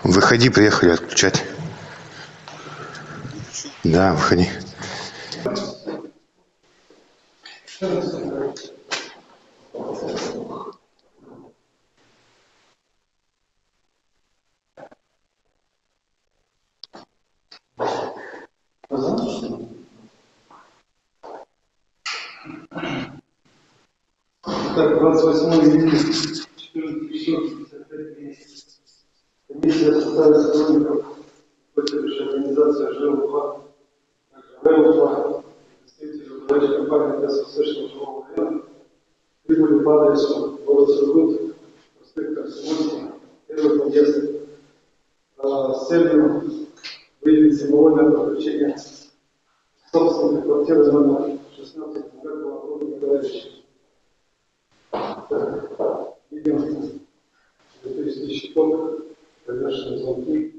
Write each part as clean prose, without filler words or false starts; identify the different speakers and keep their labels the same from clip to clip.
Speaker 1: Выходи, приехали отключать. Да, выходи.
Speaker 2: Так, 28 июня, 14 часов 55 месяцев. Комиссия составит сотрудников организации ЖЛ-2, представители руководителя компании Восточного жилого района, прибыли по адресу город Сургут, проспект Комсомольский, первый подъезд, с целью выявить самовольное подключение собственной квартиры номер 16 Булгакова Антона Николаевича. Видим 2000 щитов, повешенные звонки.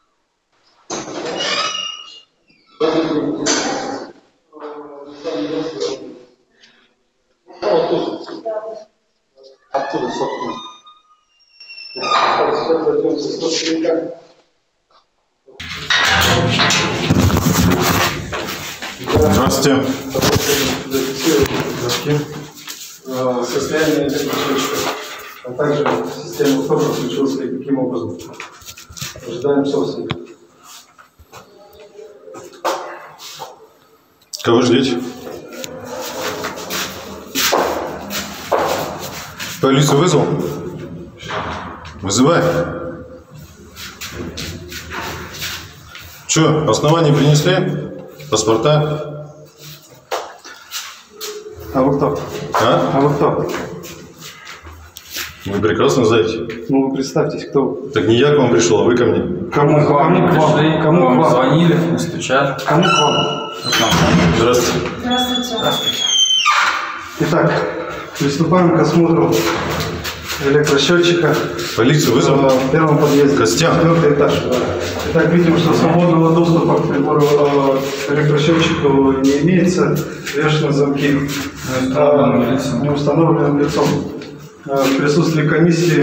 Speaker 2: Оттуда, собственно. Сейчас зайдем со собственника.
Speaker 3: Здравствуйте.
Speaker 2: Состояние электричества, а также система тока включилась и каким образом. Ожидаем собственника.
Speaker 3: Кого ждете? Полицию вызвал? Вызывай. Че, основания принесли? Паспорта?
Speaker 2: А вы кто?
Speaker 3: А
Speaker 2: вы кто?
Speaker 3: Вы прекрасно знаете.
Speaker 2: Ну вы представьтесь, кто вы.
Speaker 3: Так не я к вам пришел, а вы ко мне.
Speaker 2: Кому к вам? Кому к вам?
Speaker 4: Звонили, стучали.
Speaker 2: Кому к вам?
Speaker 3: Здравствуйте.
Speaker 4: Здравствуйте. Здравствуйте.
Speaker 2: Итак, приступаем к осмотру электросчетчика.
Speaker 3: Полицию вызвал?
Speaker 2: В первом подъезде.
Speaker 3: Костян.
Speaker 2: 4-й этаж. Итак, видим, что свободного доступа к прибору электросчетчику не имеется. Вешаны замки неустановленным лицом. В присутствии комиссии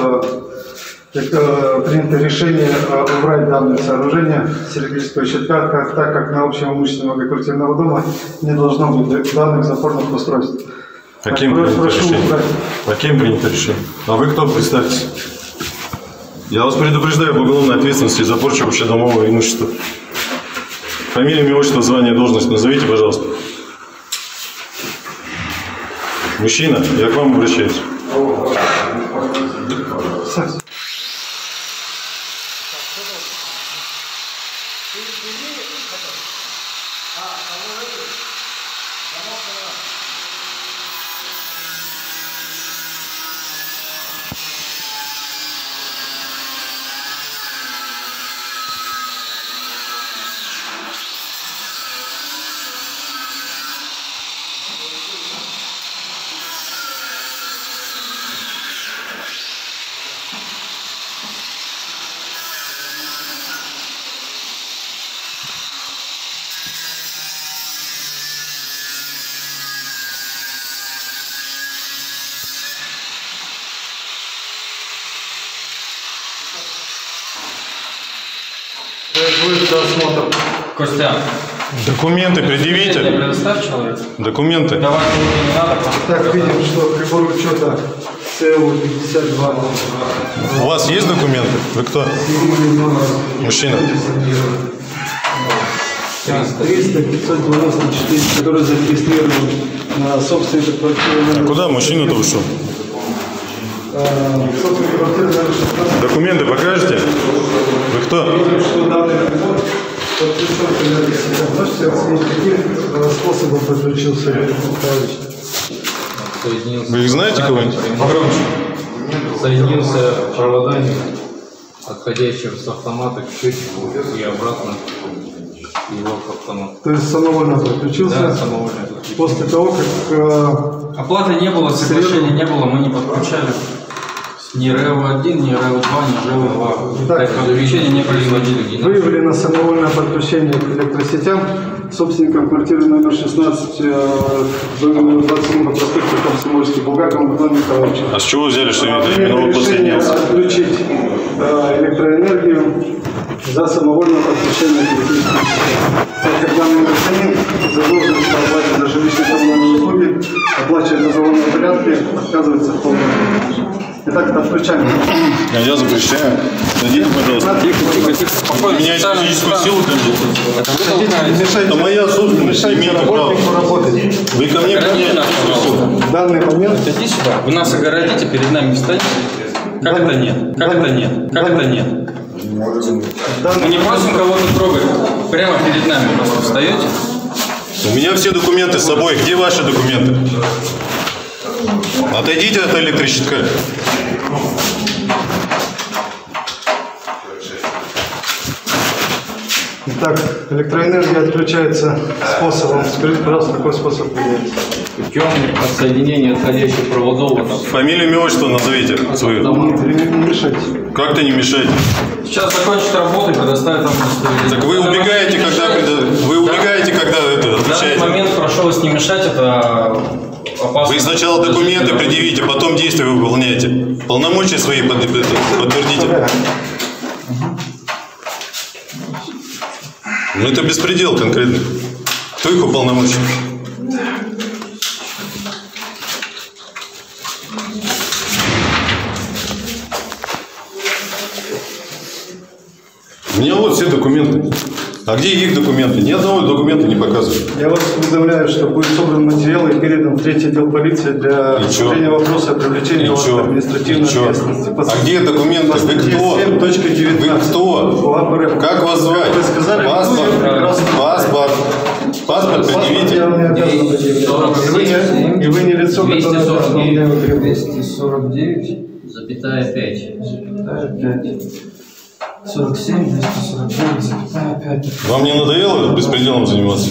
Speaker 2: принято решение убрать данное сооружение с электрического щитка, так как на общем имуществе многоквартирного дома не должно быть данных запорных устройств.
Speaker 3: Каким принято решение? Каким принято решение? А вы кто, представьтесь? Я вас предупреждаю об уголовной ответственности за порчу общедомового имущества. Фамилия, имя, отчество, звание, должность назовите, пожалуйста. Мужчина, я к вам обращаюсь.
Speaker 2: Будет осмотр.
Speaker 4: Костян.
Speaker 3: Документы предъявите.
Speaker 4: Предоставь человеку.
Speaker 3: Документы.
Speaker 4: Давай, не надо.
Speaker 2: Так, видим, что прибор учета СЭУ-52.
Speaker 3: У вас есть документы? Вы кто? Мужчина.
Speaker 2: 300-594, который зарегистрирован на собственной квартире.
Speaker 3: А куда мужчина-то ушел?
Speaker 2: Собственной квартире номер 16.
Speaker 3: Документы покажете? Вы кто?
Speaker 2: Что данный прибор подключен к энергосетям. Можете оценить, каким способом подключился Виктор Николаевич?
Speaker 3: Вы их знаете кого-нибудь?
Speaker 5: Соединился проводами, отходящим с автомата к счетчику и обратно его к автомату.
Speaker 2: То есть самовольно подключился?
Speaker 5: Да, самовольно подключился.
Speaker 2: После того, как...
Speaker 4: Оплаты не было, соглашения не было, мы не подключали. Ни РЭО-1, ни РЭО-2, ни ЖЭО-2.
Speaker 2: Так,
Speaker 4: подключения не производили.
Speaker 2: Выявлено самовольное подключение к электросетям собственником квартиры номер 16 27 по проспекту Комсомольский, Булгаковым Антоном Николаевичем.
Speaker 3: А с чего взяли, что это именно он подсоединился?
Speaker 2: Отключить электроэнергию премию за самовольное подключение к электрическому счету. Так как данный гражданин задолженность по оплате за жилищные коммунальные услуги оплачивает в договорном порядке, отказывается в полном объеме. Итак, отключаем.
Speaker 3: Я запрещаю. Садитесь, пожалуйста.
Speaker 4: Спокойно.
Speaker 3: Меняйте физическую силу ко мне.
Speaker 2: Не мешайте.
Speaker 3: Это моя собственность.
Speaker 2: Мешайте
Speaker 3: Имейте право.
Speaker 2: работнику работать.
Speaker 3: Вы ко мне применяете физическую силу.
Speaker 2: В данный момент
Speaker 4: Иди сюда. Вы нас огородите, перед нами встанете. Как это нет? Как это нет? Как это нет? Мы не просим кого-то трогать. Прямо перед нами просто встаете.
Speaker 3: У меня все документы с собой. Где ваши документы? Отойдите от электрощитка.
Speaker 2: Итак, электроэнергия отключается способом. Скажите, пожалуйста, какой способ применяется?
Speaker 5: Путем отсоединения отходящих проводов.
Speaker 3: Фамилию, имя, отчество назовите свою.
Speaker 2: Не мешайте.
Speaker 3: Как-то не мешайте.
Speaker 4: Сейчас закончит работу и предоставит вам удостоверение.
Speaker 3: Так вы убегаете, когда это
Speaker 4: В данный
Speaker 3: отвечаете.
Speaker 4: момент прошу вас не мешать, это опасно.
Speaker 3: Вы сначала документы предъявите, потом действия выполняете. Полномочия свои подтвердите. Ну это беспредел конкретно. Кто их уполномочил? У меня вот все документы. А где их документы? Ни одного документа не показывают.
Speaker 2: Я вас уведомляю, что будет собран материал и передан в третий отдел полиции для рассмотрения вопроса о привлечении вас к административной ответственности.
Speaker 3: А где документы? Вы кто?
Speaker 2: 7.19.
Speaker 3: Вы кто? Как вас звать?
Speaker 2: Вы сказали,
Speaker 3: Паспорт. Паспорт предъявите.
Speaker 2: я вам не обязан предъявлять. И вы не лицо, которое должно мне вытребовать.
Speaker 4: 249,5. 47, 249,5.
Speaker 3: Вам не надоело этот беспределом заниматься?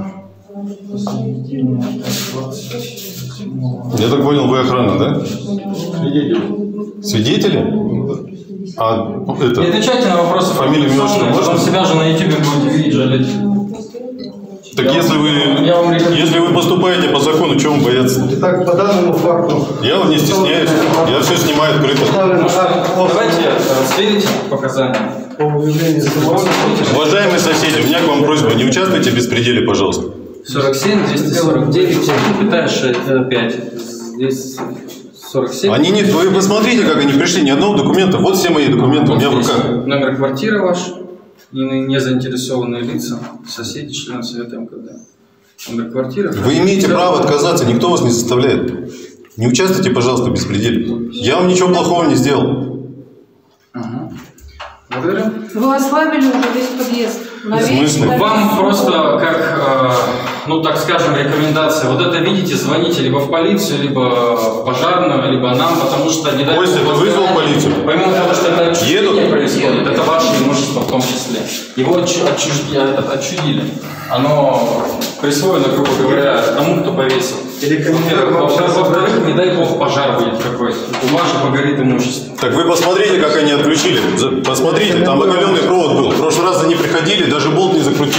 Speaker 3: Я так понял, вы охрана, да? Свидетели? А
Speaker 4: Не
Speaker 3: это...
Speaker 4: отвечайте на вопросы.
Speaker 3: Фамилия, имя, отчество можно?
Speaker 4: Потом себя же на YouTube будете видеть, жалеть.
Speaker 3: Так если вы поступаете по закону, чего вам бояться?
Speaker 2: Итак, по данному факту.
Speaker 3: Я вот не стесняюсь. Я все снимаю открыто.
Speaker 4: Давайте сверите показания.
Speaker 2: По выявлению самовольного.
Speaker 3: Уважаемые соседи, у меня к вам просьба, не участвуйте в беспределе, пожалуйста.
Speaker 4: 47, 249, 5. Здесь 47.
Speaker 3: Они не... Вы посмотрите, как они пришли, ни одного документа. Вот все мои документы у меня в руках.
Speaker 4: Номер квартиры ваш, не заинтересованные лица, соседи, члены Совета МКД. Номер квартиры.
Speaker 3: Вы имеете право отказаться, никто вас не заставляет. Не участвуйте, пожалуйста, в беспределе. Я вам ничего плохого не сделал.
Speaker 4: Ага. Благодарю.
Speaker 6: Вы ослабили уже весь подъезд.
Speaker 3: В смысле?
Speaker 4: Вам просто как, ну так скажем, рекомендация. Вот это видите, звоните либо в полицию, либо в пожарную, либо нам, потому что не дай
Speaker 3: Костя,
Speaker 4: бог,
Speaker 3: ты вызвал полицию?
Speaker 4: Помимо того, что это отчуждение
Speaker 3: Едут?
Speaker 4: происходит, это ваше имущество в том числе. Его отчудили. Оно присвоено, грубо говоря, тому, кто повесил. Во-вторых, не дай бог, пожар будет какой-то. У вас же погорит имущество.
Speaker 3: Так вы посмотрите, как они отключили. Посмотрите, там оголенный провод был. В прошлый раз они приходили, даже болт не закрутили.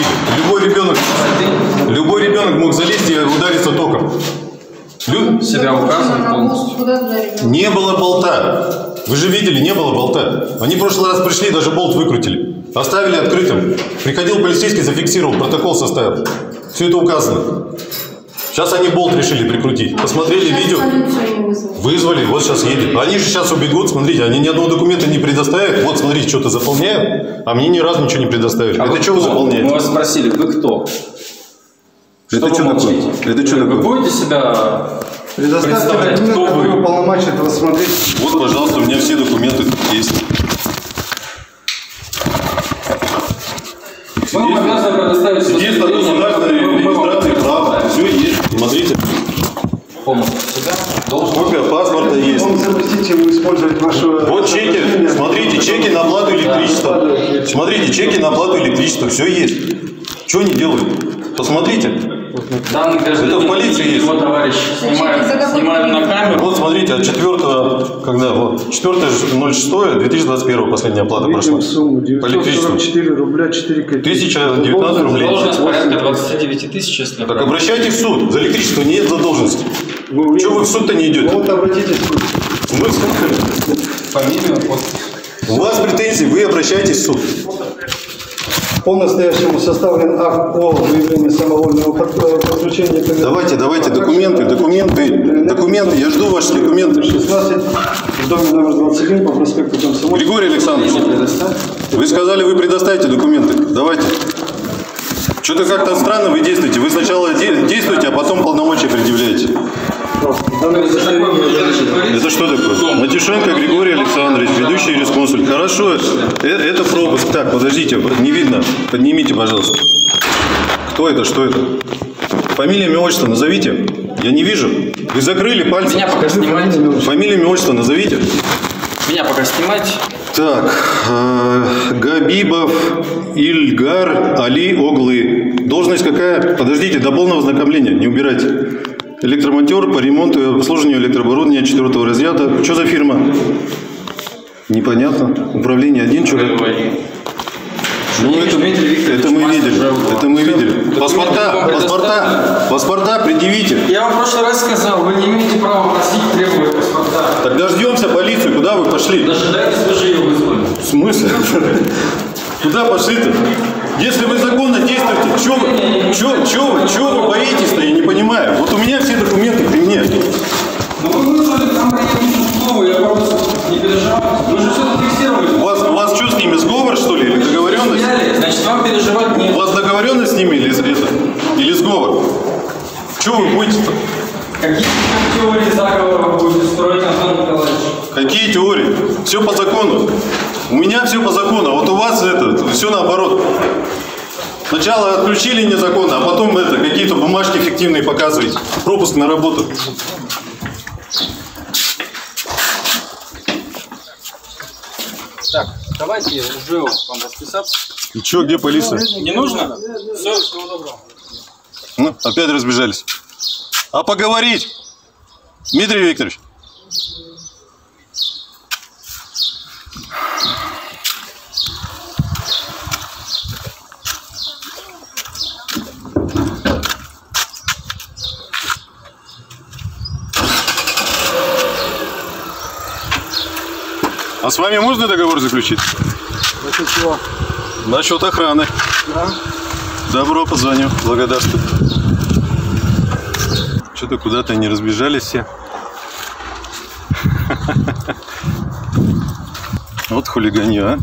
Speaker 3: Любой ребенок мог залезть и удариться током.
Speaker 4: Себя указывает полностью.
Speaker 6: Куда ударили?
Speaker 3: Не было болта. Вы же видели, не было болта. Они в прошлый раз пришли, даже болт выкрутили. Оставили открытым. Приходил полицейский, зафиксировал, протокол составил. Все это указано. Сейчас они болт решили прикрутить. Посмотрели видео. Вызвали, вот сейчас едет. Они же сейчас убегут, смотрите, они ни одного документа не предоставят. Вот, смотрите, что-то заполняют, а мне ни разу ничего не предоставили.
Speaker 4: А
Speaker 3: это что вы заполняете?
Speaker 4: Мы вас спросили, вы кто?
Speaker 3: Это что такое? Это что
Speaker 4: Вы
Speaker 3: такое?
Speaker 4: будете себя
Speaker 2: Предоставьте
Speaker 4: представлять,
Speaker 2: документ,
Speaker 4: кто
Speaker 2: который
Speaker 4: вы?
Speaker 2: уполномочит рассмотреть.
Speaker 3: Вот, пожалуйста, у меня все документы тут есть.
Speaker 4: Мы вам обязаны предоставить
Speaker 3: Здесь на государственной регистрации права. Все есть. Смотрите.
Speaker 4: полностью себя.
Speaker 3: Копия паспорта есть.
Speaker 2: Он запретите ему использовать вашу...
Speaker 3: Вот чеки. Смотрите, чеки на оплату электричества. Смотрите, чеки на оплату электричества. Все есть. Что они делают? Посмотрите.
Speaker 4: Данный гражданин
Speaker 3: Это в полиции
Speaker 4: и
Speaker 3: есть.
Speaker 4: его товарищ снимают на камеру.
Speaker 3: Вот смотрите, от 4-го, когда, вот, 4.06.2021 последняя оплата прошла.
Speaker 2: Видим сумму
Speaker 3: По электричеству.
Speaker 2: 944 рубля 4 копейки.
Speaker 3: 1019 рублей.
Speaker 4: Должность порядка 29 тысяч, если
Speaker 3: Так обращайтесь в суд. За электричество нет задолженности. Чего вы в суд-то не идете?
Speaker 2: Вот обратитесь в суд.
Speaker 3: Мы в суд.
Speaker 4: фамилию, подпись.
Speaker 3: У вас претензии, вы обращаетесь в суд.
Speaker 2: По настоящему составлен акт о выявлении самовольного подключения.
Speaker 3: Давайте, документы, я жду ваши документы.
Speaker 2: 16, в доме номер 21 по проспекту Комсомольска.
Speaker 3: Григорий Александрович, вы сказали, вы предоставите документы. Давайте. Что-то как-то странно вы действуете. Вы сначала действуете, а потом полномочия предъявляете. Это что такое? Матюшенко Григорий Александрович, ведущий юрисконсульт. Хорошо, это пропуск. Так, подождите, не видно. Поднимите, пожалуйста. Кто это, что это? Фамилия, имя, отчество назовите. Я не вижу. Вы закрыли пальцы.
Speaker 4: Меня пока снимать.
Speaker 3: Фамилия, имя, отчество назовите.
Speaker 4: Меня пока снимать.
Speaker 3: Так, Габибов Ильгар Али Оглы. Должность какая? Подождите, до полного ознакомления, не убирайте. Электромонтер по ремонту и обслуживанию электрооборудования 4-го разряда. Что за фирма? Непонятно. Управление 1, что это? Ну, это мы видели. Паспорта предъявите.
Speaker 4: Я вам в прошлый раз сказал, вы не имеете права просить, требовать паспорта.
Speaker 3: Так дождемся полицию. Куда вы пошли?
Speaker 4: Дожидайтесь, вы же ее вызвали.
Speaker 3: В смысле? Куда пошли-то? Если вы законно действуете, чего вы боитесь-то, я не понимаю. Вот у меня все документы при мне.
Speaker 4: Ну вы вызвали там приемную, я просто не переживал. Мы же все зафиксировали.
Speaker 3: У вас что с ними, сговор, что ли, или договоренность?
Speaker 4: Значит, вам переживать нет.
Speaker 3: У вас договоренность с ними или сговор? Чего вы будете-то?
Speaker 4: Какие теории заговора вы будете строить, Антон Николаевич?
Speaker 3: Какие теории? Все по закону. У меня все по закону, а вот у вас все наоборот. Сначала отключили незаконно, а потом какие-то бумажки фиктивные показываете. Пропуск на работу.
Speaker 4: Так, давайте уже вам расписаться.
Speaker 3: И что, где полиция?
Speaker 4: Не нужно? Все, всего доброго.
Speaker 3: Ну, опять разбежались. А поговорить? Дмитрий Викторович. А с вами можно договор заключить?
Speaker 2: Насчет чего?
Speaker 3: Насчет охраны.
Speaker 2: Да.
Speaker 3: Добро, позвоню. Благодарствую. Что-то куда-то не разбежались все. Вот хулиганье, а.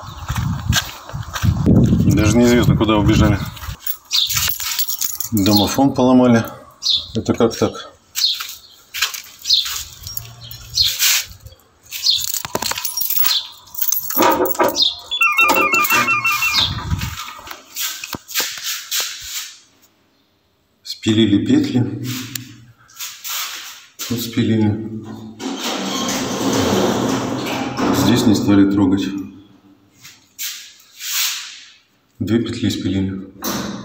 Speaker 3: Даже неизвестно, куда убежали. Домофон поломали. Это как так? Спилили петли. Тут спилили. Здесь не стали трогать. 2 петли спилили.